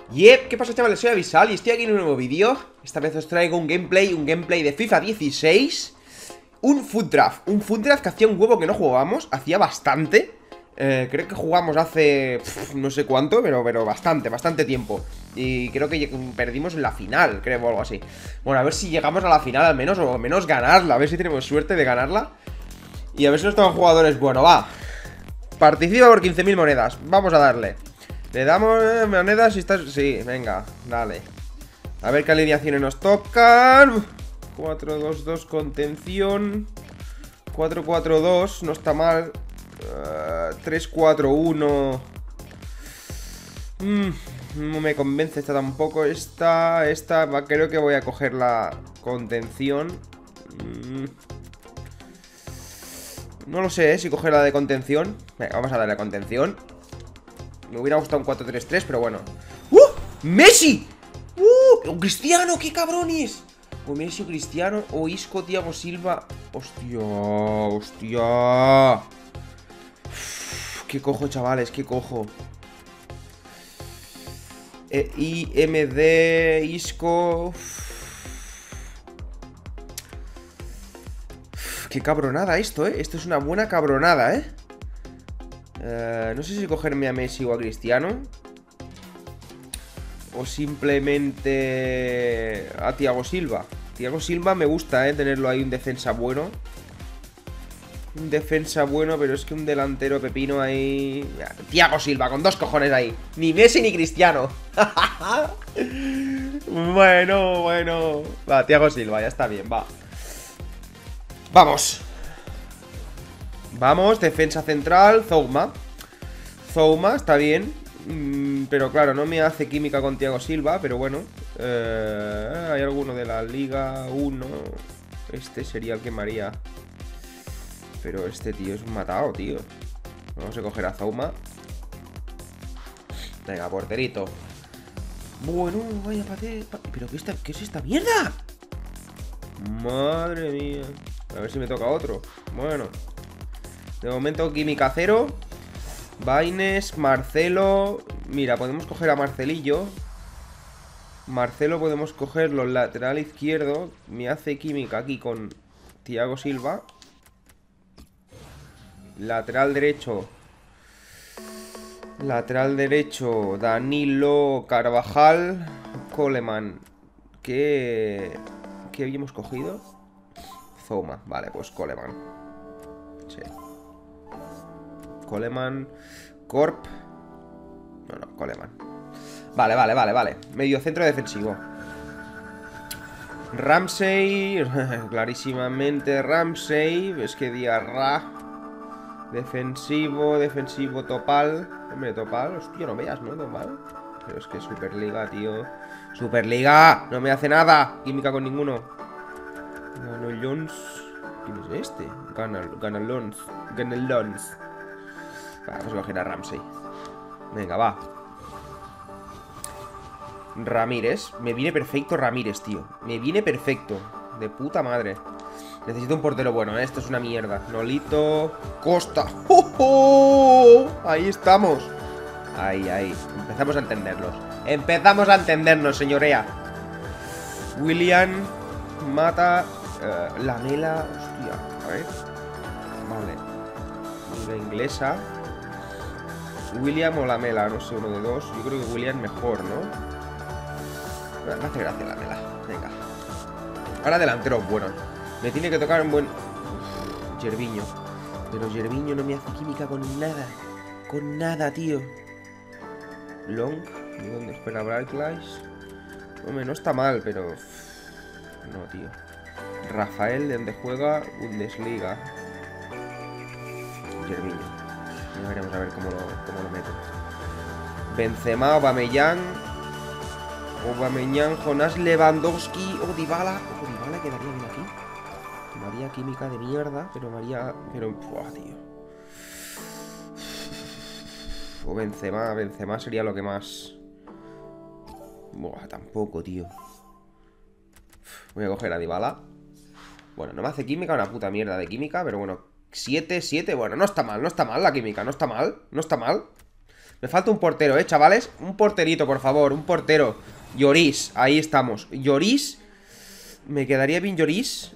Yep, ¿qué pasa, chavales? Soy Avisal y estoy aquí en un nuevo vídeo. Esta vez os traigo un gameplay de FIFA 16. Un food draft que hacía un huevo que no jugábamos. Hacía bastante. Creo que jugamos hace no sé cuánto, pero bastante tiempo. Y creo que perdimos en la final, creo, o algo así. Bueno, a ver si llegamos a la final al menos, o al menos ganarla. A ver si tenemos suerte de ganarla. Y a ver si nos toman jugadores. Bueno, va. Participa por 15.000 monedas. Vamos a darle. Le damos monedas si estás... Sí, venga, dale. A ver qué alineaciones nos tocan. 4-2-2 contención. 4-4-2, no está mal. 3-4-1. No me convence esta tampoco. Esta creo que voy a coger la contención. No lo sé, si coger la de contención. Venga, vamos a darle a contención. Me hubiera gustado un 4-3-3, pero bueno. ¡Messi! ¡Cristiano! ¡Qué cabrones! O Messi o Cristiano o Isco, Thiago Silva. ¡Hostia! ¿Qué cojo, chavales? ¿Qué cojo? IMD, Isco. Qué cabronada esto, ¿eh? Esto es una buena cabronada, ¿eh? No sé si cogerme a Messi o a Cristiano. O simplemente a Thiago Silva. Thiago Silva me gusta, tenerlo ahí, un defensa bueno. Un defensa bueno, pero es que un delantero pepino ahí... Thiago Silva, con dos cojones ahí. Ni Messi ni Cristiano. Bueno. Va, Thiago Silva, ya está bien, va. Vamos. Vamos, defensa central, Zouma. Zouma, está bien. Pero claro, no me hace química con Thiago Silva, pero bueno. Hay alguno de la Liga 1. Este sería el que me haría. Pero este tío es un matado, tío. Vamos a coger a Zouma. Venga, porterito. Bueno, vaya pate. ¿Pero qué es esta mierda? Madre mía. A ver si me toca otro. Bueno. De momento, química cero. Baines, Marcelo. Mira, podemos coger a Marcelillo. Marcelo podemos cogerlo, lateral izquierdo. Me hace química aquí con Thiago Silva. Lateral derecho. Lateral derecho, Danilo, Carvajal, Coleman. ¿Qué habíamos cogido? Zouma, vale, pues Coleman. Sí. Coleman, Corp. No, Coleman. Vale. Medio centro defensivo. Ramsey. Clarísimamente Ramsey. Es que Diarra. Defensivo, Topal. Hombre, Topal. Hostia, no veas, ¿no? Topal. Pero es que Superliga, tío. Superliga. No me hace nada. Química con ninguno. Ganolons. ¿Quién es este? Ganolons. Vamos a coger a Ramsey. Venga, va. Ramírez. Me viene perfecto Ramírez, tío. Me viene perfecto. De puta madre. Necesito un portero bueno, ¿eh? Esto es una mierda. Nolito. Costa. ¡Oh! Ahí estamos. Ahí. Empezamos a entendernos, señorea. William. Mata. Lamela. Hostia. A ver. Vale. Liga inglesa. William o Lamela, no sé, uno de dos. Yo creo que William mejor, ¿no? Me hace gracia Lamela. Venga. Ahora delantero, bueno. Me tiene que tocar un buen... Gervinho. Pero Gervinho no me hace química con nada. Con nada, tío. Long. ¿De dónde espera Barclays? Hombre, no está mal, pero... No, tío. Rafael, ¿de dónde juega? Bundesliga. Gervinho. Ya veremos a ver cómo lo meto. Benzema, Aubameyang, Jonás Lewandowski o Dybala. Dybala quedaría bien aquí. Me haría química de mierda, pero me haría... Buah, tío. O Benzema sería lo que más... Buah, tampoco, tío. Voy a coger a Dybala. Bueno, no me hace química, una puta mierda de química, pero bueno. 7, bueno, no está mal la química, no está mal. Me falta un portero, chavales. Un porterito, por favor, un portero. Lloris, ahí estamos. Lloris. Me quedaría bien Lloris.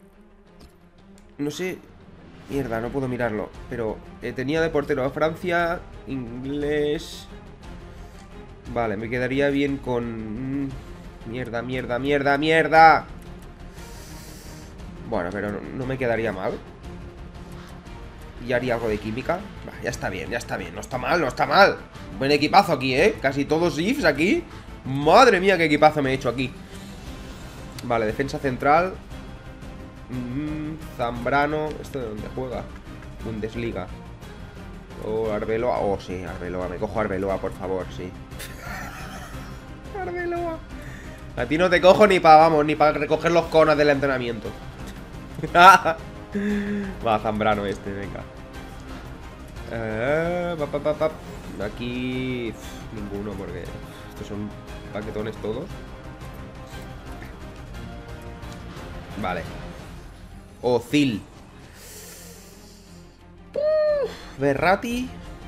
No sé. Mierda, no puedo mirarlo. Pero tenía de portero a Francia. Inglés. Vale, me quedaría bien con... Mierda, mierda, mierda, mierda. Bueno, pero no me quedaría mal. Y haría algo de química. Bah, ya está bien, ya está bien. No está mal, no está mal. Buen equipazo aquí, casi todos ifs aquí. Madre mía, qué equipazo me he hecho aquí. Vale, defensa central. Zambrano. ¿Esto de dónde juega? Bundesliga. O Arbeloa. Oh, sí, Arbeloa. Me cojo Arbeloa, por favor, sí. Arbeloa. A ti no te cojo ni para, vamos, ni para recoger los conos del entrenamiento. Va, Zambrano este, venga. Aquí... ninguno, porque estos son paquetones todos. Vale. Ozil. Verratti.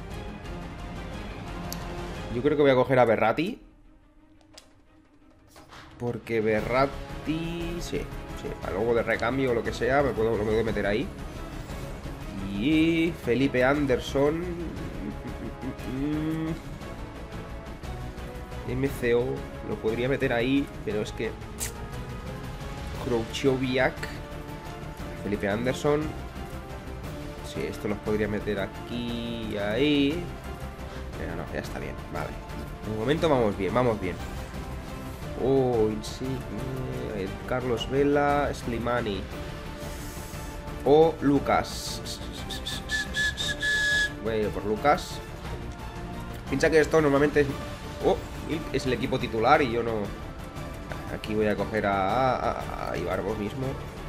Yo creo que voy a coger a Verratti. Porque Verratti... Sí, para luego de recambio o lo que sea, lo puedo meter ahí. Y Felipe Anderson. MCO. Lo podría meter ahí, pero es que... Krouchoviak. Felipe Anderson. Sí, esto los podría meter aquí y ahí. Pero no, ya está bien, vale. De momento vamos bien, vamos bien. Oh, Insigne, Carlos Vela, Slimani. O Lucas. Voy a ir por Lucas. Piensa que esto normalmente es... Oh, es el equipo titular y yo no... Aquí voy a coger a Ibarbo mismo.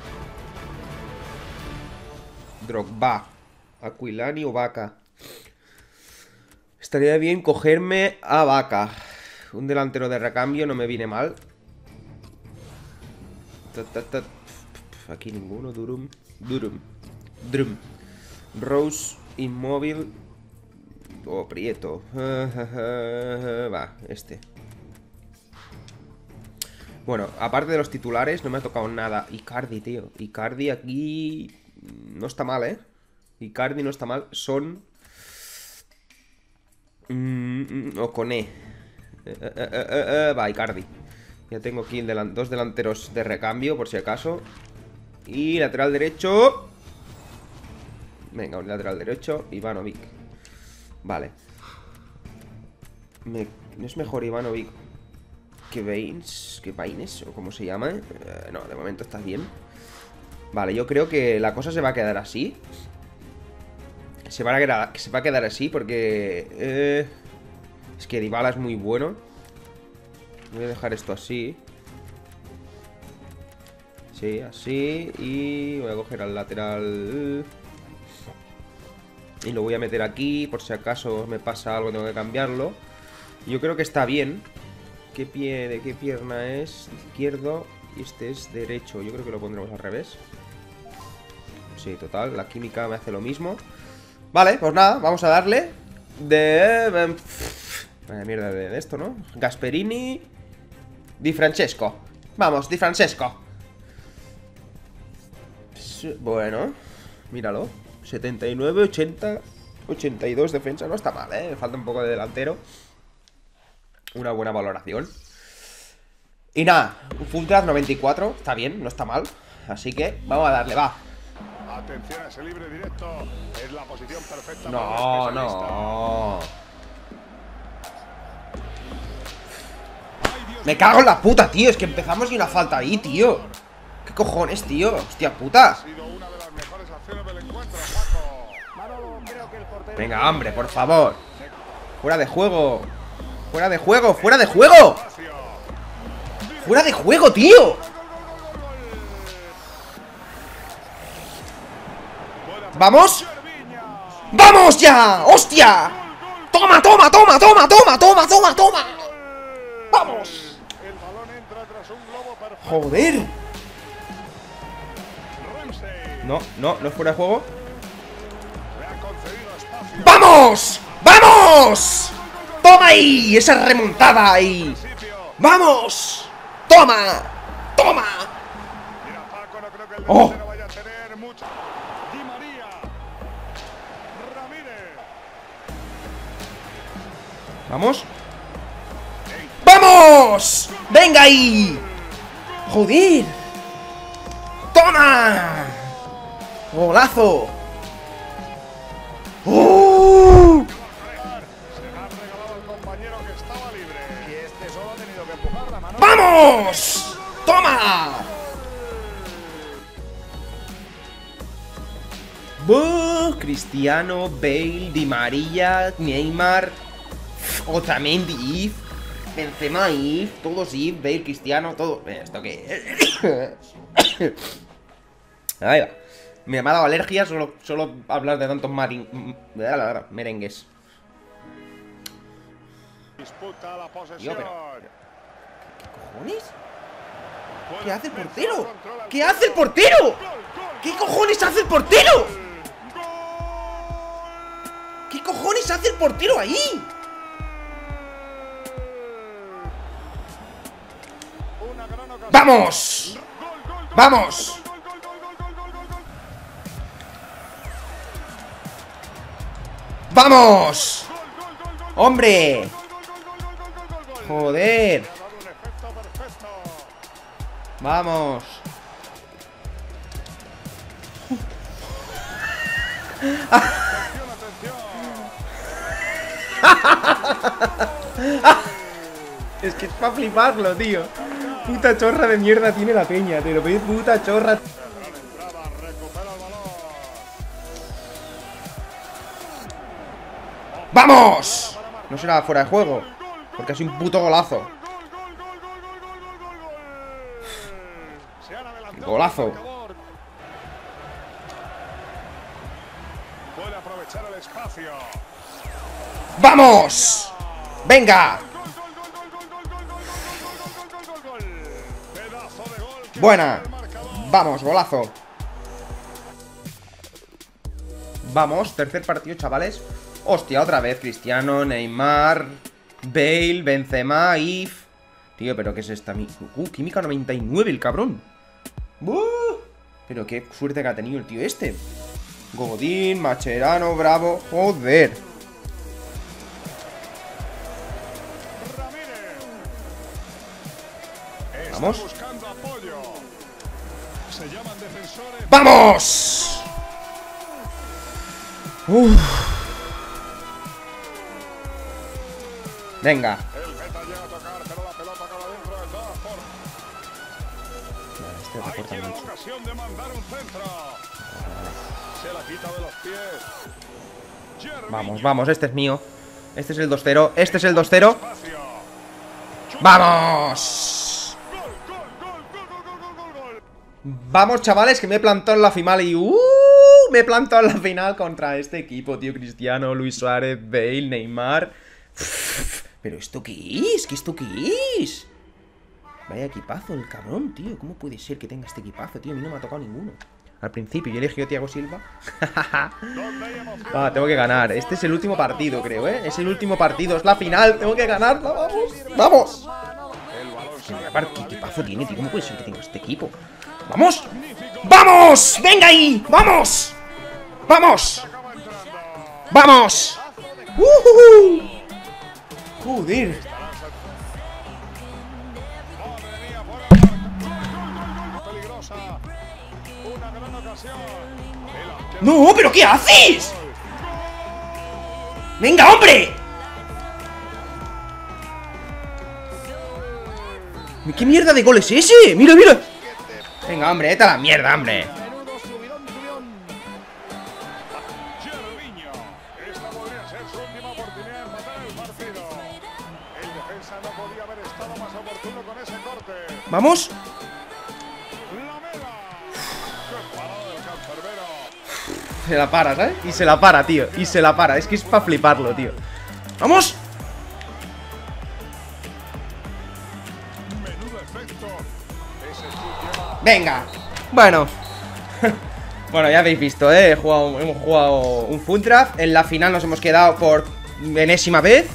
Drogba. Aquilani o Vaca. Estaría bien cogerme a Vaca. Un delantero de recambio no me viene mal. Aquí ninguno. Durum. Rose, inmóvil. O Prieto. Va, este. Bueno, aparte de los titulares, no me ha tocado nada. Icardi, tío. Icardi aquí... No está mal, Icardi no está mal. Son... Okoné. Va, Icardi. Ya tengo aquí dos delanteros de recambio, por si acaso. Y lateral derecho. Venga, un lateral derecho. Ivanovic. Vale. ¿No es mejor Ivanovic que Baines? ¿Que Baines? ¿O cómo se llama? No, de momento está bien. Vale, yo creo que la cosa se va a quedar así. Se va a quedar así porque... es que Dybala es muy bueno. Voy a dejar esto así. Sí, así. Y voy a coger al lateral. Y lo voy a meter aquí. Por si acaso me pasa algo, tengo que cambiarlo. Yo creo que está bien. ¿Qué pie de qué pierna es? Izquierdo. Y este es derecho. Yo creo que lo pondremos al revés. Sí, total. La química me hace lo mismo. Vale, pues nada, vamos a darle. Vaya mierda de esto, ¿no? Gasperini. Di Francesco. Vamos, Di Francesco. Bueno, míralo. 79, 80, 82 defensa. No está mal, Me falta un poco de delantero. Una buena valoración. Y nada, un Fulcraz 94. Está bien, no está mal. Así que vamos a darle, va. Atención a ese libre directo. Es la posición perfecta. No, no. Me cago en la puta, tío. Es que empezamos y una falta ahí, tío. ¿Qué cojones, tío? Hostia puta. Venga, hombre, por favor. Fuera de juego. Fuera de juego, fuera de juego. Fuera de juego, tío. ¿Vamos? ¡Vamos ya! ¡Hostia! ¡Toma, toma, toma, toma, toma, toma, toma, toma! ¡Vamos! ¡Joder! No, no, no es fuera de juego. ¡Vamos! ¡Vamos! ¡Vamos! ¡Toma ahí! ¡Esa remontada ahí! ¡Vamos! ¡Toma! ¡Toma! Mira, Paco, no creo que el ¡Oh! delantero vaya a tener mucho. Di María. Ramírez. ¿Vamos? ¡Vamos! ¡Venga ahí! ¡Joder! ¡Toma! ¡Golazo! ¡Oh! Se la ha regalado el compañero que estaba libre. Y este solo ha tenido que empujar la mano. ¡Vamos! ¡Toma! ¡Buh! Cristiano, Bale, Di María, Neymar, Otamendi, If, Benzema, If, todos If, Bale, Cristiano, todo. ¿Esto qué es? Ahí va. Me ha dado alergia solo hablar de tantos merengues. Disputa la posesión. Tío, ¿qué cojones? ¿Qué hace el portero? ¿Qué hace el portero? ¿Qué cojones hace el portero? ¿Qué cojones hace el portero ahí? ¡Vamos! ¡Vamos! ¡Vamos! ¡Hombre! ¡Joder! ¡Vamos! Es que es para fliparlo, tío. Puta chorra de mierda tiene la peña, tío. Puta chorra. ¡Vamos! No será fuera de juego, porque es un puto golazo. Golazo. Puede aprovechar el espacio. ¡Vamos! ¡Venga! Buena. Vamos, golazo. Vamos, tercer partido, chavales. Hostia, otra vez Cristiano, Neymar, Bale, Benzema, If. Tío, pero ¿qué es esta? Química 99, el cabrón. Pero qué suerte que ha tenido el tío este. Godín, Mascherano, Bravo. Joder. Vamos. ¡Vamos! Uf. Venga. Vamos, vamos, este es mío. Este es el 2-0. Este es el 2-0. ¡Vamos! Vamos, chavales, que me he plantado en la final y... me he plantado en la final contra este equipo, tío. Cristiano, Luis Suárez, Bale, Neymar. ¿Pero esto qué es? ¿Qué esto qué es? Vaya equipazo el cabrón, tío. ¿Cómo puede ser que tenga este equipazo, tío? A mí no me ha tocado ninguno. Al principio yo elegí a Thiago Silva. Tengo que ganar. Este es el último partido, creo, ¿eh? Es el último partido, es la final. Tengo que ganarla, vamos. ¡Vamos! ¿Qué equipazo tiene, tío? ¿Cómo puede ser que tenga este equipo? ¡Vamos! ¡Vamos! ¡Venga ahí! ¡Vamos! ¡Vamos! ¡Vamos! ¡Joder! ¡No! ¿Pero qué haces? ¡Venga, hombre! ¿Qué mierda de gol es ese? ¡Mira, mira! Venga, hombre, vete a la mierda, hombre. ¿Vamos? Se la para, ¿sabes? Y se la para, tío. Y se la para. Es que es para fliparlo, tío. ¡Vamos! Venga. Bueno. Bueno, ya habéis visto, ¿eh? Hemos jugado un Full Draft. En la final nos hemos quedado por enésima vez.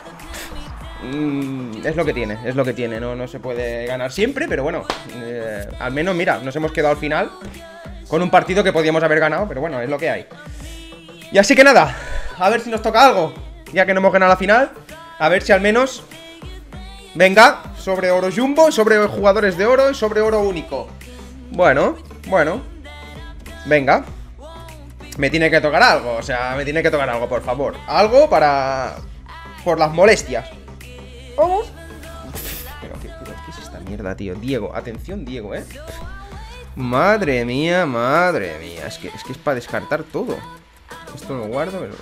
Es lo que tiene, no se puede ganar siempre, pero bueno, al menos, mira, nos hemos quedado al final con un partido que podíamos haber ganado, pero bueno, es lo que hay. Y así que nada, a ver si nos toca algo, ya que no hemos ganado la final. A ver si al menos, venga, sobre oro jumbo, sobre jugadores de oro y sobre oro único. Bueno, venga. Me tiene que tocar algo, o sea, me tiene que tocar algo, por favor. Algo para... por las molestias. Vamos. Pero ¿qué es esta mierda, tío? Diego, atención, Diego, Madre mía. Es que es para descartar todo. Esto lo guardo, pero...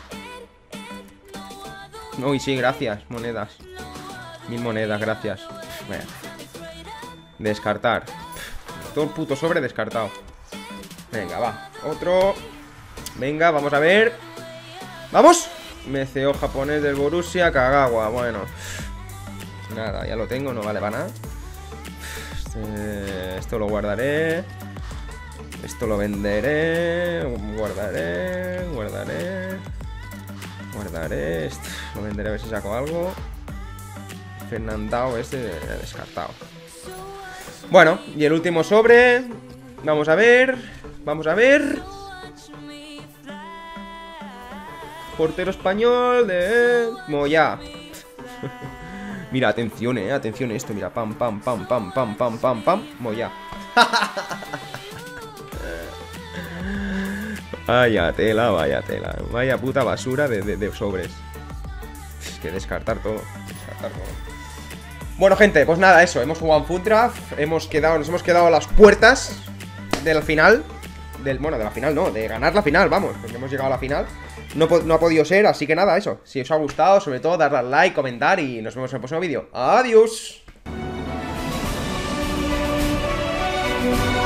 Uy, sí, gracias, monedas. 1000 monedas, gracias. Bueno. Descartar. Todo el puto sobre descartado. Venga, va, otro. Venga, vamos a ver. ¡Vamos! MCO japonés del Borussia Kagawa. Bueno, nada, ya lo tengo, no vale para nada. Esto lo guardaré. Esto lo venderé. Guardaré. Esto lo venderé a ver si saco algo. Fernandao descartado. Bueno, y el último sobre. Vamos a ver. Portero español de Moya. Mira, atención, atención a esto. Mira, pam, Moya. Vaya tela. Vaya puta basura de sobres. Es que descartar todo. Bueno, gente, pues nada, eso. Hemos jugado en Food Draft. Nos hemos quedado a las puertas del final. Bueno, de la final no, de ganar la final, vamos. Porque hemos llegado a la final. No ha podido ser, así que nada, eso. Si os ha gustado, sobre todo, darle al like, comentar y nos vemos en el próximo vídeo. ¡Adiós!